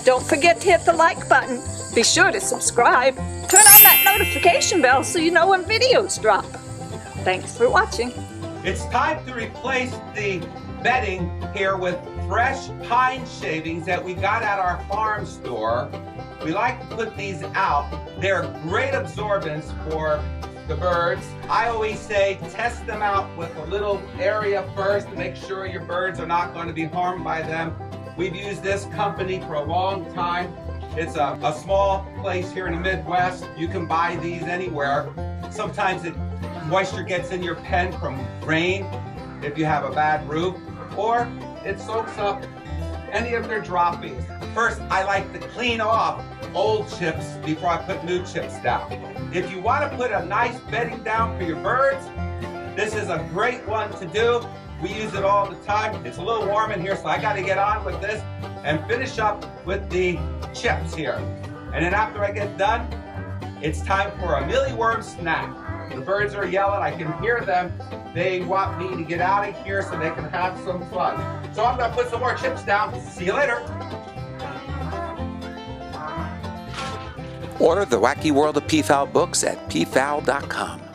Don't forget to hit the like button. Be sure to subscribe. Turn on that notification bell so you know when videos drop. Thanks for watching. It's time to replace the bedding here with fresh pine shavings that we got at our farm store. We like to put these out. They're great absorbents for the birds. I always say test them out with a little area first to make sure your birds are not going to be harmed by them. We've used this company for a long time. It's a small place here in the Midwest. You can buy these anywhere. Sometimes moisture gets in your pen from rain if you have a bad roof, or it soaks up any of their droppings. First, I like to clean off old chips before I put new chips down. If you want to put a nice bedding down for your birds, this is a great one to do. We use it all the time. It's a little warm in here, so I got to get on with this and finish up with the chips here. And then after I get done, it's time for a mealyworm snack. The birds are yelling, I can hear them. They want me to get out of here so they can have some fun. So I'm gonna put some more chips down. See you later. Order the Wacky World of Peafowl books at peafowl.com.